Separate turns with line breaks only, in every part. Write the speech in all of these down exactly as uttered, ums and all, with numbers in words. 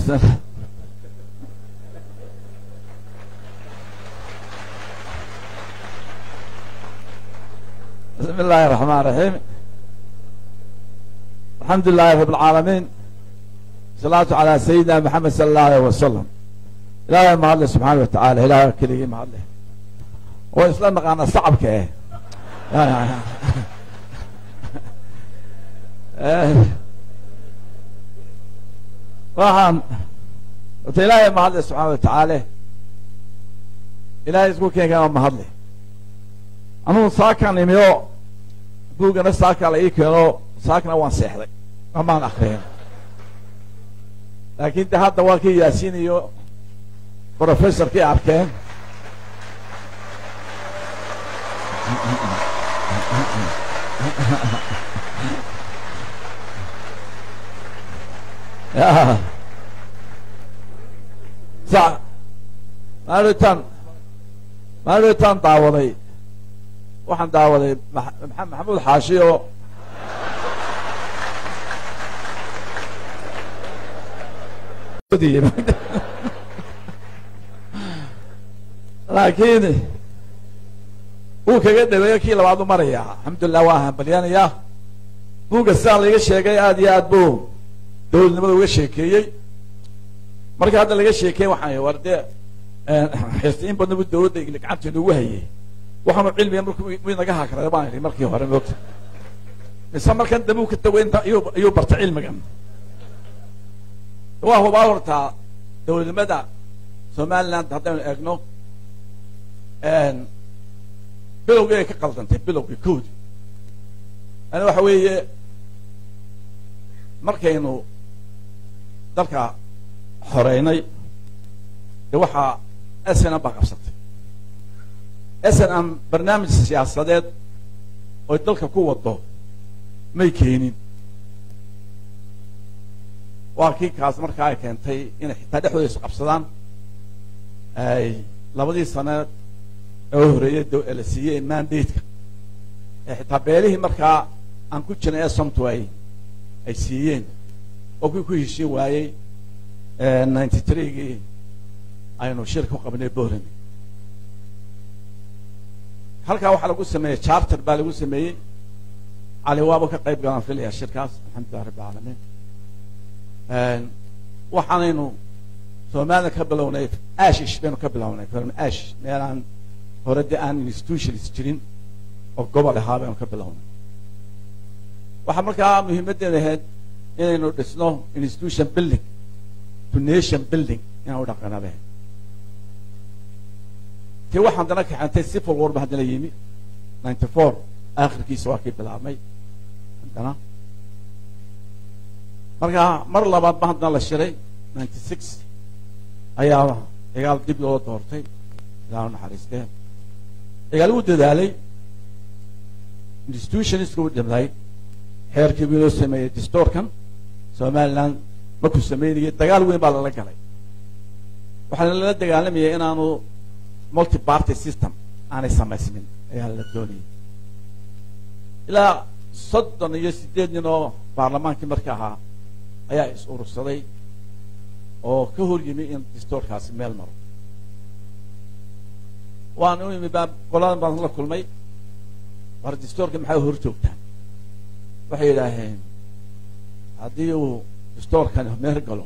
بسم الله الرحمن الرحيم. الحمد لله رب العالمين، صلاة على سيدنا محمد صلى الله عليه وسلم. إلهي ما الله سبحانه وتعالى، إلهي كلي ما الله وإسلام أنا صعب كه waxaan wata ilaahay mahadle subxaana watacaala. ilaahay isku keenkaa mahadle. anugu saakan imiyo buugana saakaa la ii keeno saakna waan seexday amaan akriyin, laakiin de hadda waa kii yaasiin iyo professorkii arkeen. ya sa maalitaan maalitaan daawaday waxaan daawaday maxamuud xaashi oo laakiin wuu kaga dhaweeyo kii labaad u maraya. alxamdulilah waa hambalyaanayaa. buugga sidaan laiga sheegay aada iyo aad buu dowladnimada uga sheekeeyey. marka hadda laga sheekey waxaan war dee xistiin badna bu dowladda gacanteena ugu hayay. waxaanu cilmiga markuu inaga hakarada baan idhi markii hore moogta, mise markan dambe u ka tago inta ayuu barta cilmigan. waa hubaa hortaa dowladnimada somaliland haddaynu eegno bilowgii ay ka qaldantay, bilowgii koodi yani waxa weeye markaynu dalka xoreynay de waxaa s n m baa qabsatay. s n m barnaamij siyaasadeed oy dalka ku wado may keenin. waa kii kaas markaa ay keentay inay xitaa dhexdooda isu qabsadaan. ay labadii saneed oo horeeyey ee la siiyey mandate-ka ee xitaa beelihii markaa aan ku jirnay ee somto ay ay siiyeen oo kuwii ku heshiin waayey ninety three-gii aynu shirka u qabnay boorame. halkaa waxaa lagu sameeyey charter baa lagu sameeyey. cali waaba ka qayb galaan filaya shirkaas, alxamdulilah rabbi alamiin. waxaanaynu soomaalida ka bilownay ashish baynu ka bilownay ash meelaan hore de aan institutions jirin oo gobol ahaa baynu ka bilownay. waxaa markaa muhiimaddeeda ahayd inaynu dhisno institution building to nation building inaan u dhaqanabe. ti waxaan dana kaxantay civil war ba haddana yimi ninety four aakhirkiisa waa kii bilaabmay haddana. markaa mar labaad ba haddana la shiray ninety six ayaa cigaal dib loo doortay, ilaa u naxariistee. cigaal uu dadaalay, institutionisku u dhimday, xeerkii buu loo sameeyey distoorkan somaliland markuu sameynayay dagaal weyn baa lala galay. waxaana lala dagaalamayay inaanu multi party system aanay samaysmin ayaa la doonayay. ilaa soddon iyo sideed nin oo baarlamaankii marka ahaa ayaa is urursaday oo ka hor yimi in distoorkaasi meel maro. waan u yimi baa qoladan baan la kulmay, war distoorka maxaa hor joogtaan? waxay yidhaaheen haddii uu distoorkan meer galo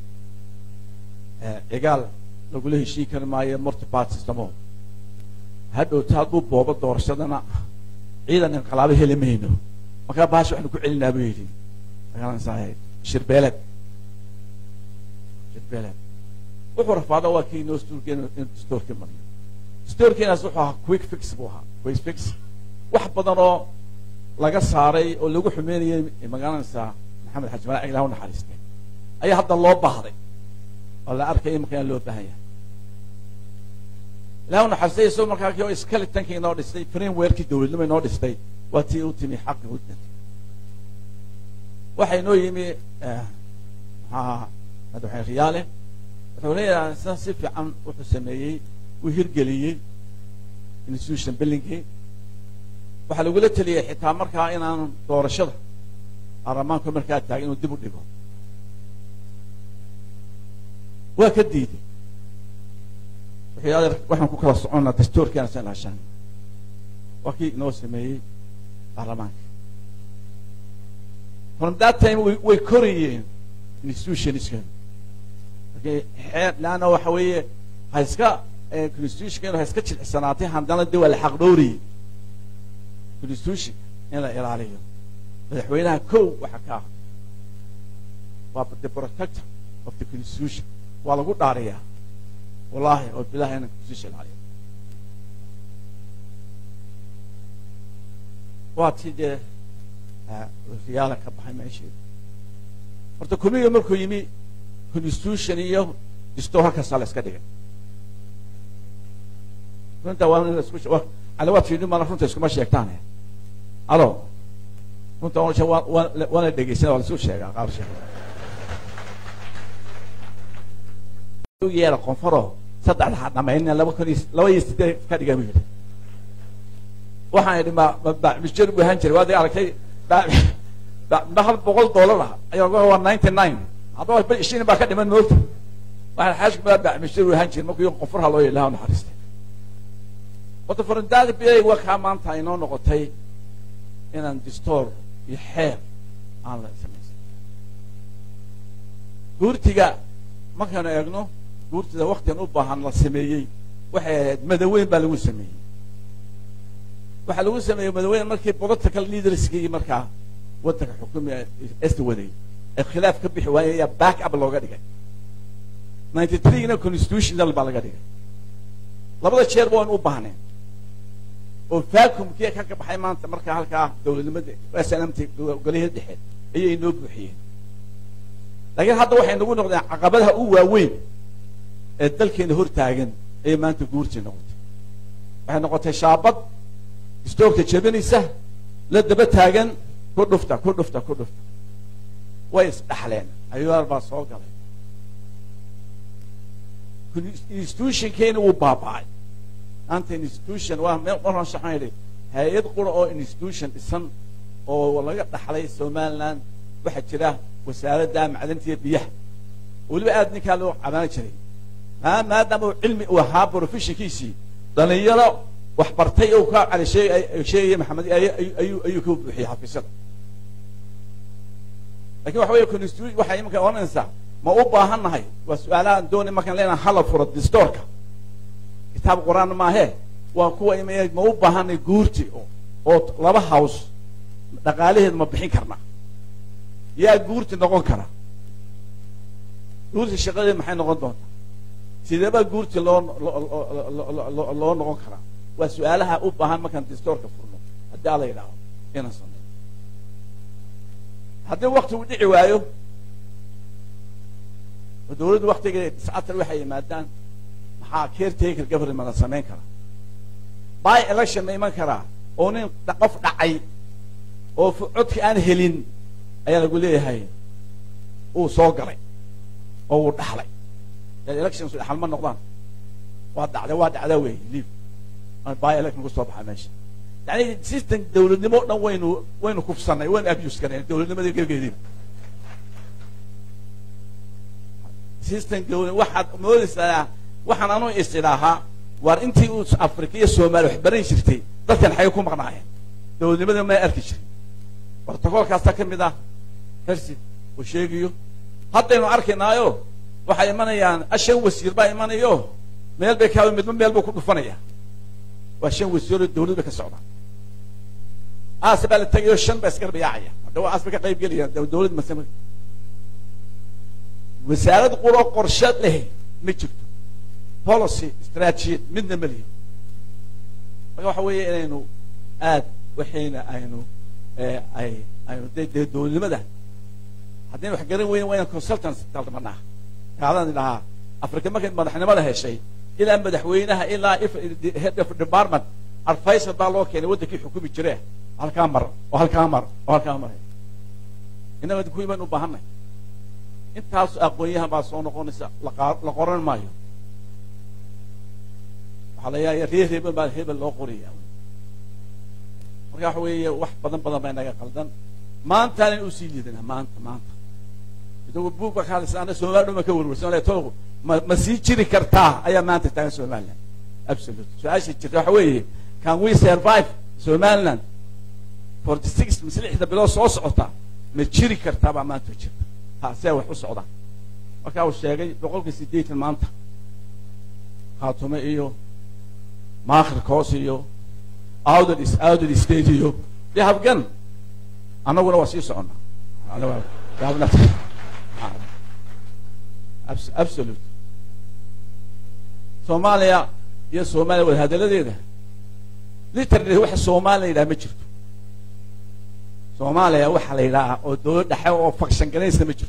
cigaal lagula heshiin kari maayo multi party systemo. hadhowta hadduu boobo doorashadana ciidan inqilaabo heli mayno. markaa bahasha waxaynu ku celinaa buu yidhi magaranaysaa shirbeeleed shirbeeleed. wuxuu rafaada waa kii inoo stuurkeen in distoorkii mariyo. distoorkeenaas wuxuu ahaa quick fix buu ahaa quick fix. wax badan oo laga saaray oo lagu xumeynayay magaranaysaa maxamed xaji malaac ilaah u naxariistay ayaa hadda loo baahday oo la arkay in markaa loo baahan yahay. ilaah u naxariistay isagoo markaa kii oo skeletonki inoo dhistay, frameworkii dowladnimo inoo dhistay, waa tii u timi xaqi u dhintay. waxaa inoo yimi maxaa madaxweyne riyaale, wuxuu leeyahay sida si fiican wuxuu sameeyey uu hirgeliyey institution buildingkii. waxaa lagula teliyay xitaa markaa inaan doorashada baarlamaanku markaa taagin inuu dib u dhigo. وكديدي وحي هذا وإحنا كل صعونا دستور كان سنة عشان وكي نوسمي برلمان from that time we we Korean institutions كان okay لأنه وحوي هيسكا constitution كانوا هيسكتش السنواتين عندنا الدول الحق دوري constitution إلى إلى عليه مدحوينها كو وحكاه واب the protector of the constitution والله قلت عليها والله وبالله أنا constitution عليه واتيجي ريالك بحي ماشي horta kumiga markuu yimi constitution iyo distoo ka sala iska dhigay runta waan isku wax ala waad fiidin ma runta isku ma sheegtaan alo runta waan waan dhageysan wala soo sheegaa qaar sheeg uu yeera konfaro saddex dhamayn laba kun laba iyo siddeed ka dhigay mid waxaan idhi ma mishjir buu han jiray waad aragtay ما هل بقول دولار أيوة هو ninety-nine هذا بس إشين بقى كده من نقطة واحد حاجة بقى مشتري هنشر ممكن يوم قفرها لو يلاها نحرسته وتفرن ده بيجي وكمان تاينو نقطتي إن الدستور يحير على السميس قرتيجا ما كان يجنو قرت ده وقت نوبة عن السمية واحد مدوين بلو السمية واحد لو السمية مدوين مركب بضتك الليدر سكي مركب ودك حكومة استوادي الخلاف كبي حوالي باك اب لوغا دغاي ninety-three نا constitutional بالغا دغاي لبدا شير بون u baahneen oo faakumkii ka baxay maanta marka halka dawladnimada waa salaamtii goliyaha dhexe ayay noo buuxiyeen laakiin hadda waxay nagu noqdeen caqabadaha u waaweyn ee dalkeena hor taagan ee maanta guurtii noqotay waxay noqotay shaabad istoogta jabinaysa la daba taagan كردفتا كردفتا كردفتا ويس أحلام أيها أربع صاغة institution كانوا باباي أنت institution وهم مرة شحيري هاي يدخل أو institution السن أو والله قد حلي سومان لان واحد كده وسالة دام علنتي بيح واللي بعد نكالو عمال شري ها ما دام علمي وهاب بروفيشن كيسي ضنيرة وحبرتي أو كا على شيء شيء محمد أي أي أي أي كوب بحي حفظه لكن وحوي يكون يستوي وحي يمكن أن ننسى ما أوبا هنهاي وسؤالان دون ما كان لنا حل فرض دستورك كتاب القرآن ما هي وقوة يمي ما أوبا هني جورتي أو أو لبا هاوس دقاليه ما بحين كرنا يا جورتي نقول كرا جورتي الشغال ما حين نقول دون سيدا با جورتي لون لون لون نقول كرا وسؤالها أوبا هن ما كان دستورك فرنو هدي على يلاو هنا صنع هذا وقت ودي عوايو ودولد وقت ساعات الوحي مادان محاكير تيك القبر من السمين كرا باي إلكشن ما يمان كرا ونين تقف دعي او عدك ان هلين ايا لقول لي هاي او صوقري او دحلي الإلكشن سو حل ما نقدان وادع ده وادع ده وي ليف انا باي إلكشن كسو بخا ماشي يعني سيستم دولدنمو دhan waynu waynu kufsanay waynu abuse kareen dowladnimadii gegeedii system dowlad waxa moodaysaa waxaan aanu istilaaha war intii uu Afrika iyo Soomaali wax baran jirtay dadkan xay ku maqnaayeen dowladnimada ma arki jirin wartagoolkaas ka mid ah hersi oo sheegiyo haddaynu arkaynaayo waxa imanayaan ashan wasiir baa imanayo meel bay ka mid meel buu ku dhufanaya وعشان وسيروا الدولة بكسرنا. أسباب التغييرشن بس كربي عيا. ده أسباب قريب جليا ده الدولة مثلا. وسائل قرى قرشات له متشت. policy strategy من المليون. بقى حوي إنه آد وحين إنه أي إنه ده ده الدولة ماذا؟ هذين وحجرين وين وين consultants تعرض منها. هذا لها أفريقيا ما كان ما إحنا ما لها شيء. إلى أن مدحوينها إلا إف هيد في الديبارتمنت الفيصل بالله كان ودك حكومة جريه هالكامر وهالكامر وهالكامر إنما تكوي من وبهمه أنت هاس أقويها بعصون قونسة لقار لقارن مايو حاليا يريه هبل بعد هبل لقورية مرجع حوي واحد بدن بدن بينك قلدن ما أنت أنا أسيلي دنا ما أنت ما أنت إذا بوك بخالص أنا سؤال ما كور بس أنا توه ما ما سيجري كرتا أيام ما أنت تاعي سومالنا absolute سؤال شيء كذا حويه can we survive سومالنا forty-six مثل إحدى بلاد صوص عطا ما تجري كرتا بقى ما تجري ها سوى حس عطا وكاو الشيء بقولك سيديت المانتا خاتمة إيو ما آخر كوسيو out of this out of this state you they have gun أنا ولا وسيس عنا أنا they have nothing absolute Somalia يا Somalia وهذا الذي ده literally واحد Somalia إذا مجرد Somalia واحد لا أو دول دحوا أو فكشن كنيس مجرد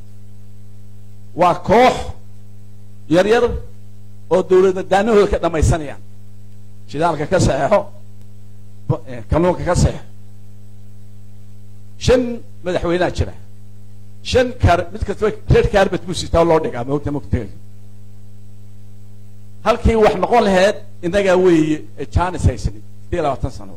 وكوح يرير أو دول دانو كده ما يصنع شدارك كسائحه كانوا كسائح شن مدحوينات شرع شن كار متكتوك ريد كاربت موسي تاولو دغا موقت موقت halkii wax noqon lahayd inaga weey chance haysan labaatan sano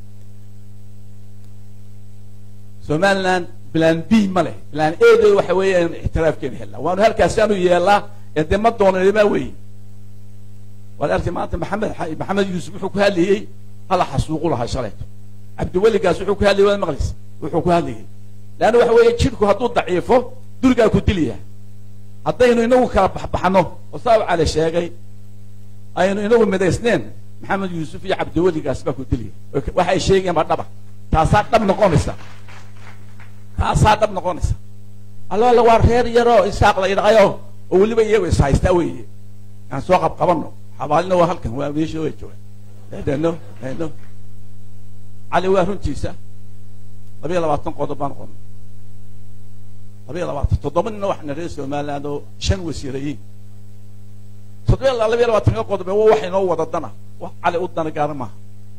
Somaliland plan B male plan A waxa weeyaan ixtiraafkeena hela waan halkaas aanu yeelaa ee ma doonay ma weey wal arti maanta maxamed maxamed yuusuf wuxuu ku hadlayay hala xasuuqu laha shalayto abdi wali gaas wuxuu ku hadlayay maqlis wuxuu ku hadlayay laana waxa weeye jidku hadduu daciifo durga ku diliya haddaynu inagu kala baxbaxno oo saab cali sheegay aynu inagu midaysneen maxamed yuusuf iyo abdi wali gaas ba ku diliya waxay sheegeen ma dhaba taasa dhab noqonaysa taasa dhab noqonaysa alla la war reer yaro isaaq la yiraahdo oo waliba iyagu is haysta weeye aan soo qab qabano xabaalina waa halkan waa meesha way joogaan هذا هذا علي وارن تيسا طبيعي لبعض قدر بان قم طبيعي لبعض تضمن إنه إحنا رئيس المال هذا شن وسيرين طبيعي الله لبيع لبعض قدر هو واحد هو ضدنا على قدنا كارمه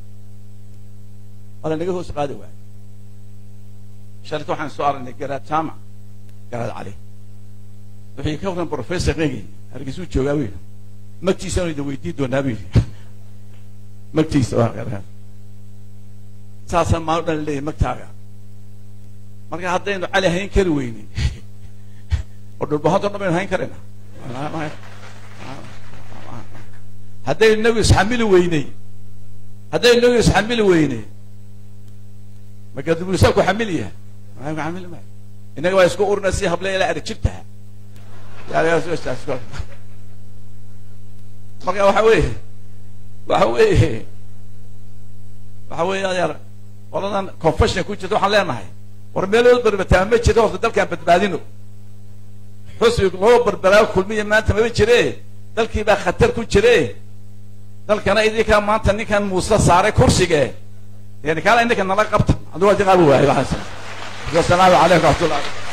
أنا نجيه سقادي واحد شريته عن سؤال إنك جرات سامع جرات عليه وفي كون بروفيسور غيري هرجسوا تجاوي ما تيسون يدويتي دون نبي مكتيس وغيرها ساسا ما أقول لي مكتاعة ما كان حتى إنه عليه هين كرويني ودول بهذا نبين هين كرنا هذا النبي يسحمل ويني هذا النبي يسحمل ويني ما كذب يسوق حمليها ما هو حمل ما إنك ويسكو أورنسي هبلا لا أرجعتها يعني يا سويس أسكت ما كان وحويه وحويه وحويه يا والله أنا كونفشن كنت تروح على معي ورميلو بربتامة كده وفي ذلك كان بتبادينه حسي هو بربلاو كل مية ما أنت ما بتشريه ذلك يبقى خطر كنت شريه ذلك أنا إذا كان ما أنت إني كان موسى صار كرسي جاي يعني كان عندك أن الله قبض عندو وجه قالوا هاي الحسن السلام عليكم ورحمة الله